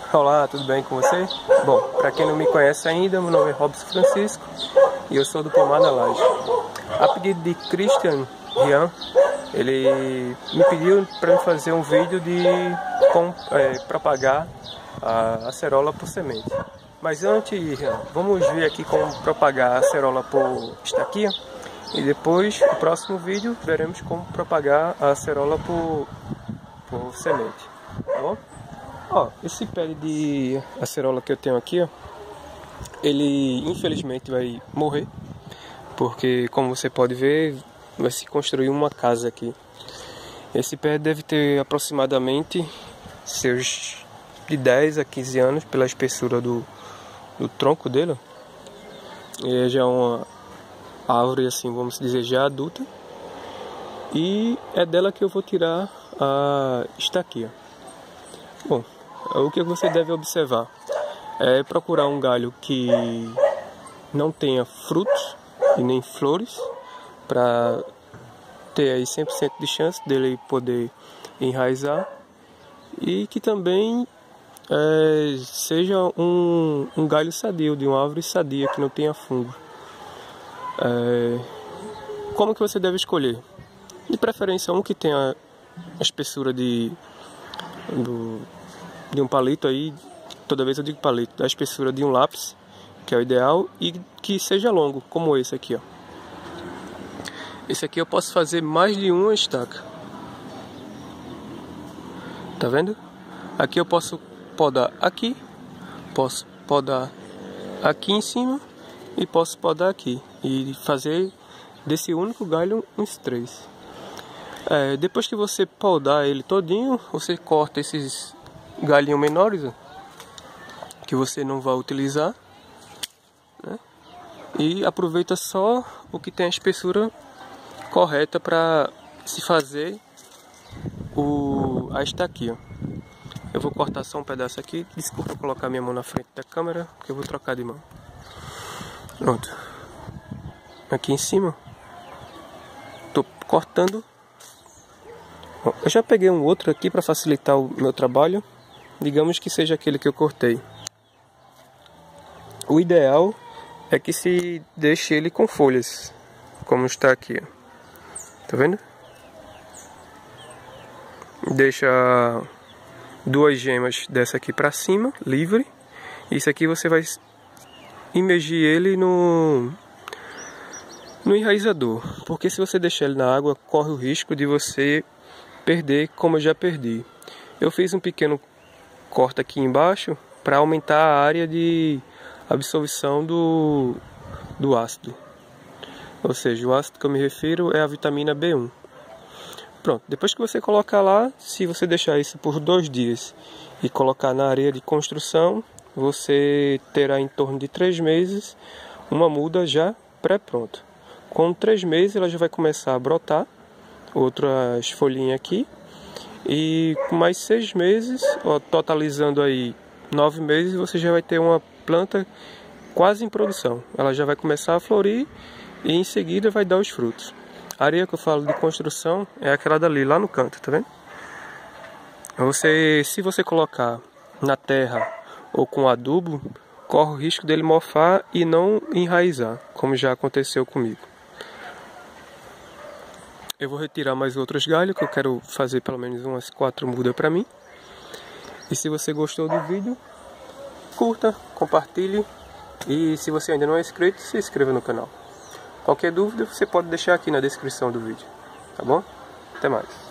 Olá, tudo bem com você? Bom, para quem não me conhece ainda, meu nome é Robson Francisco e eu sou do Pomar da Laje. A pedido de Christian Rian, ele me pediu para fazer um vídeo de como propagar a acerola por semente. Mas antes, vamos ver aqui como propagar a acerola por estaquia e depois, no próximo vídeo, veremos como propagar a acerola por semente, tá bom? Ó, esse pé de acerola que eu tenho aqui, ó, ele infelizmente vai morrer, porque como você pode ver, vai se construir uma casa aqui. Esse pé deve ter aproximadamente seus de 10 a 15 anos pela espessura do tronco dele. E já é uma árvore, assim, vamos dizer, já adulta. E é dela que eu vou tirar a estaquia. Bom, o que você deve observar é procurar um galho que não tenha frutos e nem flores, para ter aí 100% de chance dele poder enraizar, e que também seja um galho sadio, de uma árvore sadia, que não tenha fungo. Como que você deve escolher? De preferência um que tenha a espessura de um palito aí, toda vez eu digo palito, da espessura de um lápis, que é o ideal, e que seja longo, como esse aqui, ó. Esse aqui eu posso fazer mais de uma estaca. Tá vendo? Aqui eu posso podar aqui, posso podar aqui em cima e posso podar aqui, e fazer desse único galho uns 3. Depois que você podar ele todinho, você corta esses galhinhos menores, ó, que você não vai utilizar, né? E aproveita só o que tem a espessura correta para se fazer a estaquia. Eu vou cortar só um pedaço aqui. Desculpa colocar minha mão na frente da câmera, porque eu vou trocar de mão. Pronto. Aqui em cima tô cortando. Bom, eu já peguei um outro aqui para facilitar o meu trabalho. Digamos que seja aquele que eu cortei. O ideal é que se deixe ele com folhas, como está aqui, ó. Tá vendo? Deixa 2 gemas dessa aqui para cima, livre. Isso aqui você vai imergir ele no enraizador, porque se você deixar ele na água, corre o risco de você perder, como eu já perdi. Eu fiz um pequeno corte aqui embaixo para aumentar a área de absorção do ácido. Ou seja, o ácido que eu me refiro é a vitamina B1. Pronto, depois que você colocar lá, se você deixar isso por 2 dias e colocar na areia de construção, você terá em torno de 3 meses uma muda já pré-pronta. Com 3 meses ela já vai começar a brotar outras folhinhas aqui, e com mais 6 meses, ó, totalizando aí 9 meses, você já vai ter uma planta quase em produção. Ela já vai começar a florir e em seguida vai dar os frutos. A areia que eu falo de construção é aquela dali, lá no canto, tá vendo? Se você colocar na terra ou com adubo, corre o risco dele mofar e não enraizar, como já aconteceu comigo. Eu vou retirar mais outros galhos, que eu quero fazer pelo menos umas 4 mudas para mim. E se você gostou do vídeo, curta, compartilhe, e se você ainda não é inscrito, se inscreva no canal. Qualquer dúvida você pode deixar aqui na descrição do vídeo, tá bom? Até mais.